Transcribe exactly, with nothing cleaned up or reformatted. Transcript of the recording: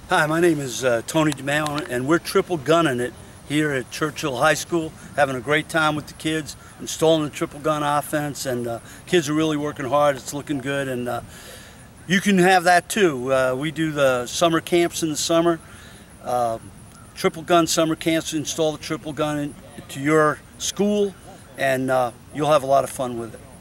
Hi, my name is uh, Tony DeMeo, and we're triple gunning it here at Churchill High School, having a great time with the kids, installing the triple gun offense, and uh, kids are really working hard. It's looking good, and uh, you can have that too. Uh, we do the summer camps in the summer, uh, triple gun summer camps. Install the triple gun in, to your school, and uh, you'll have a lot of fun with it.